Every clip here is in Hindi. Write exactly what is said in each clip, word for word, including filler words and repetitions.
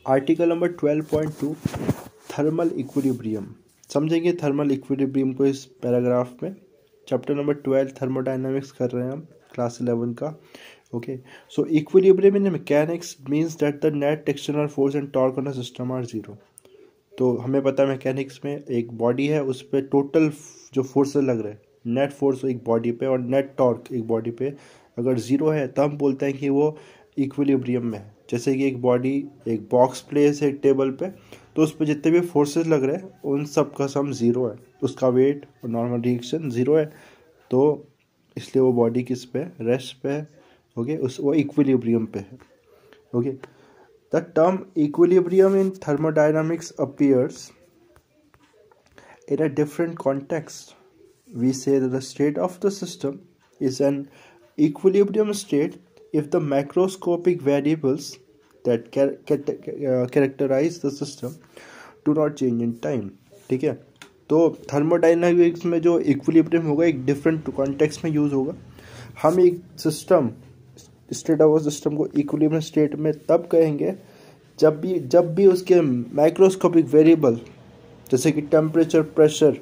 Article number twelve point two thermal equilibrium. समझेंगे थर्मल इक्विलिब्रियम को इस पैराग्राफ में। चैप्टर नंबर ट्वेल्व थर्मोडायनामिक्स कर रहे हैं हम, क्लास इलेवन का। Okay, so equilibrium in mechanics means that the net external force and torque on a system are zero. तो हमें पता है मैकेनिक्स में एक बॉडी है, उस पर टोटल जो फोर्सेस लग रहे हैं, नेट फोर्स एक बॉडी पे और नेट टॉर्क एक बॉडी पे अगर ज़ीरो है तब हम बोलते हैं कि वो इक्विलिब्रियम में है। जैसे कि एक बॉडी एक बॉक्स प्लेस है एक टेबल पे, तो उस पर जितने भी फोर्सेस लग रहे हैं उन सब का सम ज़ीरो है, उसका वेट और नॉर्मल रिएक्शन ज़ीरो है, तो इसलिए वो बॉडी किस पे रेस्ट पे है। ओके, उस वो इक्विलिब्रियम पे है। Okay, the term equilibrium in thermodynamics appears in a different context. We say that the state of the system is an equilibrium state if the macroscopic variables that char- uh, characterize the system do not change in time. ठीक है, तो थर्मोडायनामिक्स में जो इक्विलिब्रियम होगा एक डिफरेंट कॉन्टेक्स्ट में यूज होगा। हम एक सिस्टम स्टेट ऑफ सिस्टम को इक्विलिब्रियम स्टेट में तब कहेंगे जब भी जब भी उसके माइक्रोस्कोपिक वेरिएबल जैसे कि टेम्परेचर, प्रेशर,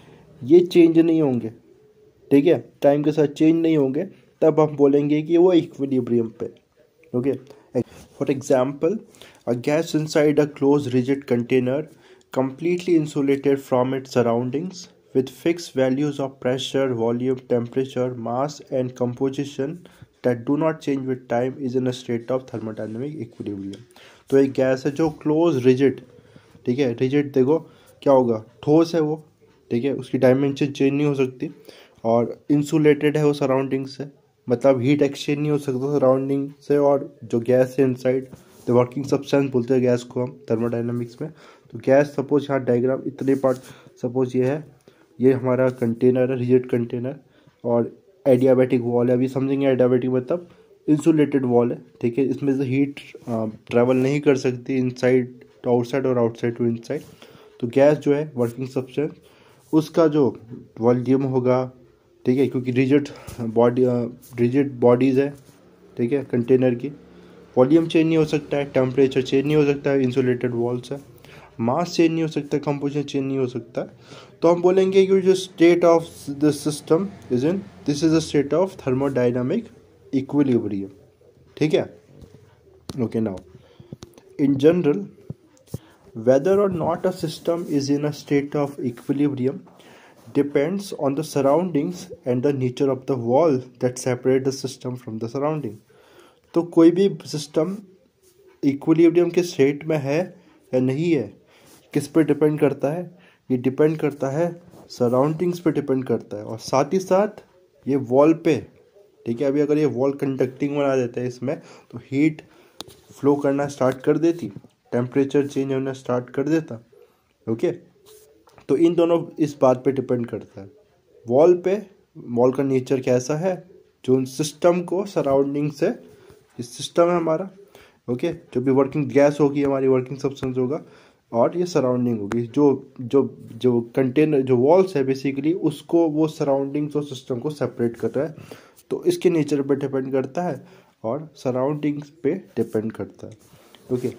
ये चेंज नहीं होंगे। ठीक है, टाइम के साथ चेंज नहीं होंगे, तब हम बोलेंगे कि वो इक्विलिब्रियम पे। Okay, for example a gas inside a close rigid container completely insulated from its surroundings with fixed values of pressure, volume, temperature, mass and composition that do not change with time is in a state of thermodynamic equilibrium. तो एक गैस है जो क्लोज रिजिड, ठीक है, रिजिड देखो क्या होगा, ठोस है वो, ठीक है, उसकी डायमेंशन चेंज नहीं हो सकती और इंसुलेटेड है वो सराउंडिंग से, मतलब हीट एक्सचेंज नहीं हो सकता सराउंडिंग से, और जो गैस है इनसाइड द वर्किंग सब्सटेंस बोलते हैं गैस को हम थर्मोडायनामिक्स में। तो गैस सपोज यहाँ डायग्राम इतने पार्ट, सपोज ये है, ये हमारा कंटेनर है, रिजिड कंटेनर, और एडियाबैटिक वॉल है। अभी समझेंगे एडियाबैटिक मतलब इंसुलेटेड वॉल है, ठीक है, इसमें से हीट ट्रैवल नहीं कर सकती इनसाइड टू आउटसाइड और आउटसाइड टू इनसाइड। तो गैस जो है वर्किंग सब्सटेंस, उसका जो वॉल्यूम होगा, ठीक है, क्योंकि रिजिड बॉडी रिजिड बॉडीज़ है, ठीक है, कंटेनर की वॉल्यूम चेंज नहीं हो सकता है, टेम्परेचर चेंज नहीं हो सकता है, इंसुलेटेड वॉल्स है, मास चेंज नहीं हो सकता, कंपोजिशन चेंज नहीं हो सकता। तो हम बोलेंगे कि जो state of the system is in this is a state of thermodynamic equilibrium. ठीक है, okay, now in general whether or not a system is in a state of equilibrium depends on the surroundings and the nature of the wall that separate the system from the surrounding. तो कोई भी सिस्टम इक्विलिब्रियम के स्टेट में है या नहीं है किस पे डिपेंड करता है? ये डिपेंड करता है सराउंडिंग्स पे डिपेंड करता है, और साथ ही साथ ये वॉल पे। ठीक है, अभी अगर ये वॉल कंडक्टिंग बना देते हैं इसमें, तो हीट फ्लो करना स्टार्ट कर देती, टेम्परेचर चेंज होना स्टार्ट कर देता। ओके, तो इन दोनों इस बात पे डिपेंड करता है, वॉल पे, वॉल का नेचर कैसा है, जो सिस्टम को सराउंडिंग से, इस सिस्टम है हमारा, ओके, जो भी वर्किंग गैस होगी हमारी वर्किंग सब्सटेंस होगा, और ये सराउंडिंग होगी, जो जो जो कंटेनर जो वॉल्स है बेसिकली उसको वो सराउंडिंग्स और सिस्टम को सेपरेट कर रहा है। तो इसके नेचर पे डिपेंड करता है और सराउंडिंग्स पे डिपेंड करता है। Okay,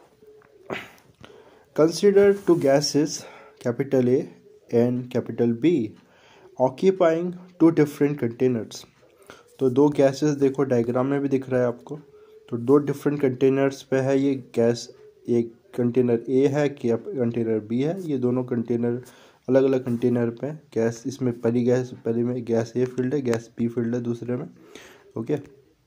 consider two gases capital A and capital B occupying two different containers. तो दो गैसेस देखो डायग्राम में भी दिख रहा है आपको, तो दो डिफरेंट कंटेनर्स पे है ये गैस, एक कंटेनर ए है कि कंटेनर बी है, ये दोनों कंटेनर अलग अलग कंटेनर पे गैस, इसमें पहली गैस पहले में गैस ए फील्ड है, गैस बी फील्ड है दूसरे में। Okay,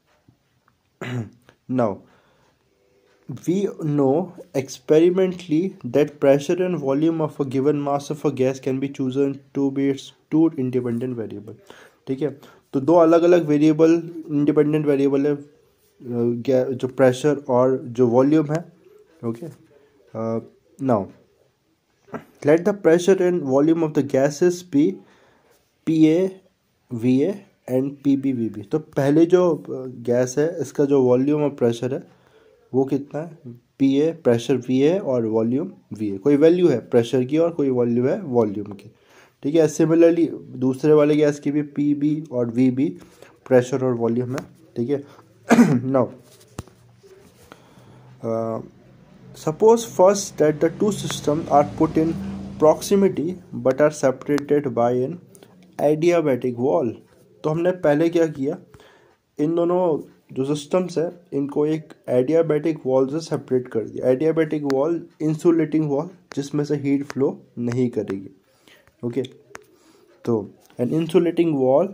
now we know experimentally that pressure and volume of a given mass of a gas can be chosen to be its two independent variable. ठीक है, तो दो अलग अलग वेरिएबल इंडिपेंडेंट वेरिएबल है, जो प्रेशर और जो वॉल्यूम है। Okay, now let the pressure and volume of the gases be P A V A and P B V B. तो पहले जो गैस है इसका जो वॉल्यूम और प्रेशर है वो कितना है, P A pressure V A और वॉल्यूम वी ए, कोई वैल्यू है प्रेशर की और कोई वैल्यू है वॉल्यूम की। ठीक है, सिमिलरली दूसरे वाले गैस की भी पी बी और वी बी प्रेशर और वॉल्यूम है। ठीक है, now Suppose first that the two systems are put in proximity but are separated by an adiabatic wall. तो हमने पहले क्या किया, इन दोनों जो सिस्टम्स है इनको एक एडियाबैटिक वॉल से सेपरेट कर दिया. एडियाबैटिक वॉल इंसुलेटिंग वॉल जिसमें से हीट फ्लो नहीं करेगी. ओके, तो an insulating wall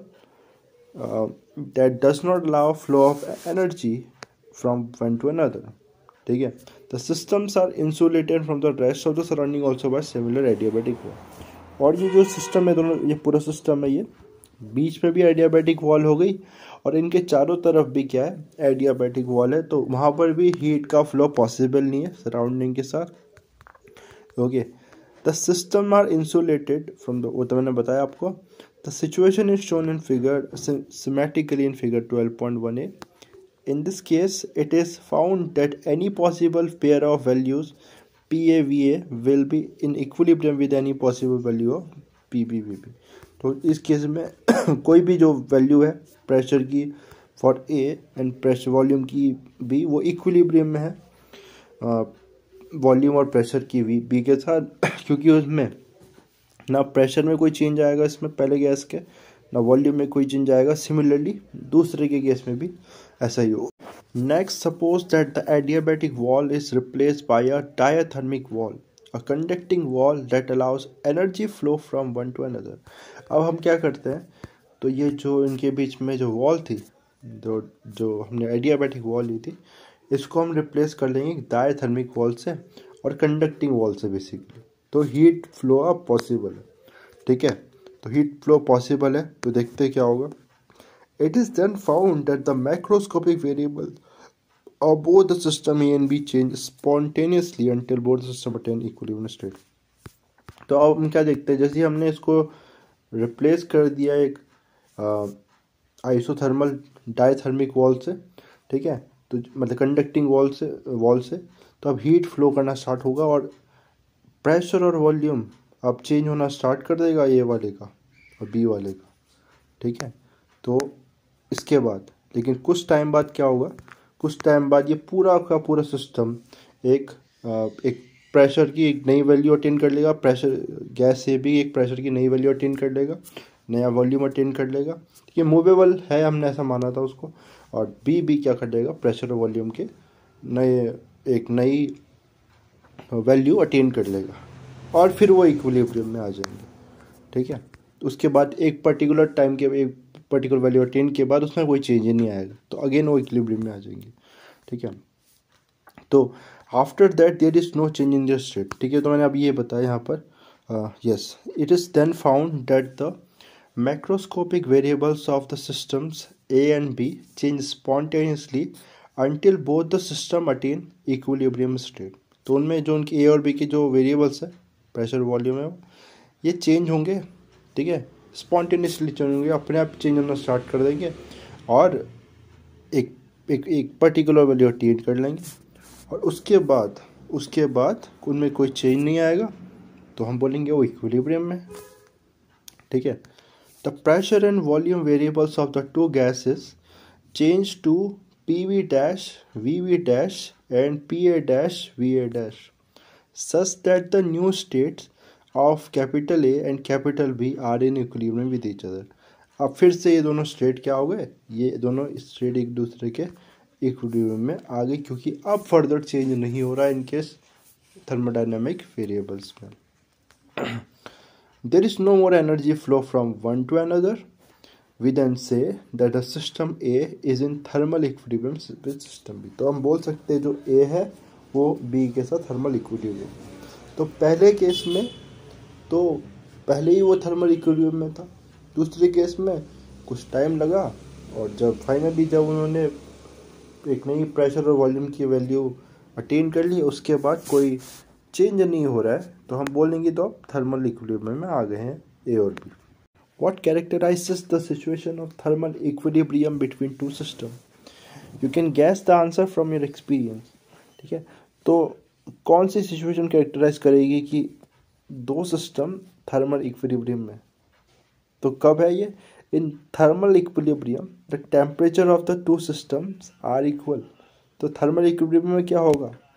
that does not allow flow of energy from one to another. ठीक है, the systems are insulated from the rest of the surrounding also by similar adiabatic wall. और ये जो सिस्टम है दोनों, ये पूरा सिस्टम है, ये बीच में भी एडियाबैटिक वॉल हो गई और इनके चारों तरफ भी क्या है, एडियाबैटिक वॉल है. तो वहाँ पर भी हीट का फ्लो पॉसिबल नहीं है सराउंडिंग के साथ. Okay, the system are insulated from the, वो तो मैंने बताया आपको. The situation is shown in figure symmetrically in figure twelve point one A. In this case, it is found that any possible pair of values P A V A will be in equilibrium with any possible value of P B V B. तो इस केस में कोई भी जो वैल्यू है प्रेशर की for A and pressure volume की B, वो इक्विलिब्रियम में है वॉल्यूम और प्रेशर की V B के साथ, क्योंकि उसमें ना प्रेशर में कोई चेंज आएगा इसमें पहले गैस के, ना वॉल्यूम में कोई चेंज आएगा. सिमिलरली दूसरे के केस में भी ऐसा ही हो. Next, suppose that the adiabatic wall is replaced by a diathermic wall, a conducting wall that allows energy flow from one to another. अब हम क्या करते हैं, तो ये जो इनके बीच में जो वॉल थी, जो जो हमने एडियाबैटिक वॉल ली थी, इसको हम रिप्लेस कर लेंगे डायथर्मिक वॉल से और कंडक्टिंग वॉल से बेसिकली. तो हीट फ्लो अब पॉसिबल है. ठीक है, तो हीट फ्लो पॉसिबल है. तो देखते क्या होगा. It is then found that the macroscopic variables of both the system A and B change spontaneously until both the system attain equilibrium state. तो अब हम क्या देखते हैं, जैसे हमने इसको रिप्लेस कर दिया एक आइसोथर्मल डायथर्मिक वॉल से. ठीक है, तो मतलब कंडक्टिंग वॉल से वॉल से तो अब हीट फ्लो करना स्टार्ट होगा और प्रेशर और वॉल्यूम अब चेंज होना स्टार्ट कर देगा ए वाले का और बी वाले का. ठीक है, तो इसके बाद लेकिन कुछ टाइम बाद क्या होगा, कुछ टाइम बाद ये पूरा का पूरा सिस्टम एक एक प्रेशर की एक नई वैल्यू अटेन कर लेगा. प्रेशर गैस से भी एक प्रेशर की नई वैल्यू अटेन कर लेगा, नया वॉल्यूम अटेन कर लेगा. ये मूवेबल है, हमने ऐसा माना था उसको. और बी भी क्या कर लेगा, प्रेशर और वॉल्यूम के नए एक नई वैल्यू अटेन कर लेगा और फिर वो इक्विलिब्रियम में आ जाएंगे. ठीक है, उसके बाद एक पर्टिकुलर टाइम के एक पर्टिकुलर वैल्यू अटेन के बाद उसमें कोई चेंज ही नहीं आएगा, तो अगेन वो इक्विलिब्रियम में आ जाएंगे. ठीक है, तो after that there is no change in their state. ठीक है, तो मैंने अब ये बताया यहाँ पर. Yes, it is then found that the macroscopic variables of the systems A and B change spontaneously until both the system attain equilibrium state. तो उनमें जो उनकी ए और बी के जो वेरिएबल्स है प्रेशर वॉल्यूम है, ये चेंज होंगे. ठीक है, स्पॉन्टेनियसली चेंज होंगे, अपने आप चेंज होना स्टार्ट कर देंगे और एक एक एक पर्टिकुलर वैल्यू अटेन कर लेंगे. और उसके बाद उसके बाद उनमें कोई चेंज नहीं आएगा, तो हम बोलेंगे वो इक्विलिब्रियम में. ठीक है, the pressure and volume variables of the two gases change to P V dash V V dash and P A dash V A dash such that the new states of capital A and capital B are in equilibrium with each other. अब फिर से ये दोनों स्टेट क्या हो गए, ये दोनों स्टेट एक दूसरे के इक्विलिब्रियम में आ गई, क्योंकि अब फर्दर चेंज नहीं हो रहा है इनके थर्मोडायनामिक वेरिएबल्स में. There is no more energy flow from one to another. We then say that the system A is in thermal equilibrium with system B. तो हम बोल सकते हैं जो ए है वो बी के साथ थर्मल इक्विलिब्रियम. तो पहले केस में तो पहले ही वो थर्मल इक्विलिब्रियम में था. दूसरे केस में कुछ टाइम लगा और जब फाइनली जब उन्होंने एक नई प्रेशर और वॉल्यूम की वैल्यू अटेन कर ली, उसके बाद कोई चेंज नहीं हो रहा है, तो हम बोलेंगे तो अब थर्मल इक्विलिब्रियम में आ गए हैं ए और B. What characterizes the situation of thermal equilibrium between two system? You can guess the answer from your experience. ठीक है, तो कौन सी सिचुएशन कैरेक्टराइज करेगी कि दो सिस्टम थर्मल इक्विलिब्रियम में? तो कब है ये? In thermal equilibrium the temperature of the two systems are equal. तो थर्मल इक्विलिब्रियम में क्या होगा,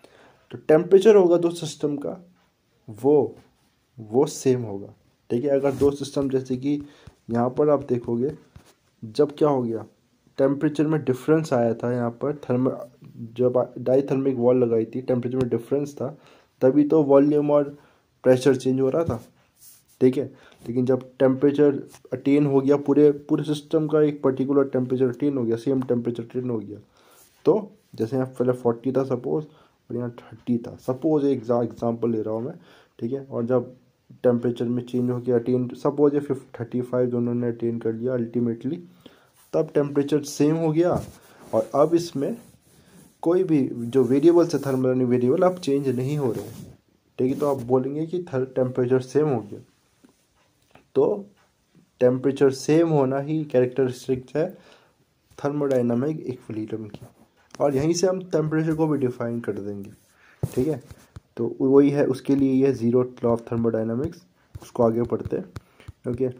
तो टेम्परेचर होगा दो सिस्टम का वो वो सेम होगा। ठीक है, अगर दो सिस्टम जैसे कि यहाँ पर आप देखोगे जब क्या हो गया, टेम्परेचर में डिफरेंस आया था यहाँ पर थर्म जब डाइथर्मिक वॉल लगाई थी टेम्परेचर में डिफरेंस था, तभी तो वॉल्यूम और प्रेशर चेंज हो रहा था। ठीक है, लेकिन जब टेम्परेचर अटेन हो गया, पूरे पूरे सिस्टम का एक पर्टिकुलर टेम्परेचर अटेन हो गया, सेम टेम्परेचर अटेन हो गया, तो जैसे यहाँ पहले फोर्टी था सपोज और यहाँ थर्टी था सपोज, एक एग्जाम्पल ले रहा हूँ मैं। ठीक है, और जब टेम्परेचर में चेंज हो गया अटेन सपोज ये फिफ्ट थर्टी फाइव दोनों ने अटेन कर लिया अल्टीमेटली, तब टेम्परेचर सेम हो गया। और अब इसमें कोई भी जो वेरिएबल्स है थर्मल वेरिएबल अब चेंज नहीं हो रहे हैं। ठीक है, तो आप बोलेंगे कि टेम्परेचर सेम हो गया। तो टेम्परेचर सेम होना ही कैरेक्टरिस्टिक्स है थर्मोडाइनमिक इक्विलिब्रियम की, और यहीं से हम टेम्परेचर को भी डिफाइन कर देंगे। ठीक है, तो वही है, उसके लिए ये जीरो लॉ ऑफ थर्मोडाइनमिक्स, उसको आगे पढ़ते हैं। Okay,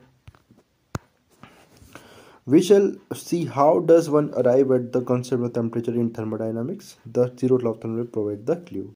we shall see how does one arrive at the concept of temperature in thermodynamics. The zero law of thermodynamics provide the clue.